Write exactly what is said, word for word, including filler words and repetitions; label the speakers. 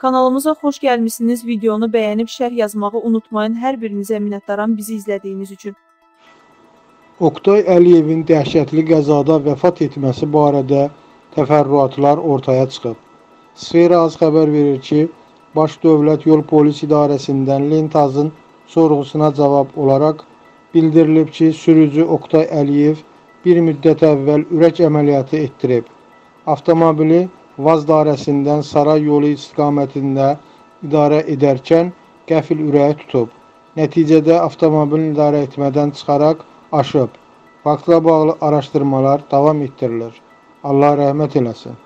Speaker 1: Kanalımıza xoş gəlmişsiniz. Videonu bəyənib şərh yazmağı unutmayın. Hər birinizə minnətdaram bizi izlədiyiniz üçün.
Speaker 2: Oktay Əliyevin dəhşətli qəzada vəfat etməsi barədə təfərrüatlar ortaya çıxıb. Sfera az xəbər verir ki, Baş Dövlət Yol Polis İdarəsindən Lentazın sorğusuna cavab olaraq bildirilib ki, sürücü Oktay Əliyev bir müddət əvvəl ürək əməliyyatı etdirib. Avtomobili Vaz dairəsindən Saray yolu istiqamətində idarə edərkən qəfil ürəyi tutub. Nəticədə avtomobilin idarə etmədən çıxaraq aşıb. Faktla bağlı araşdırmalar davam etdirilir. Allah rəhmət eləsin.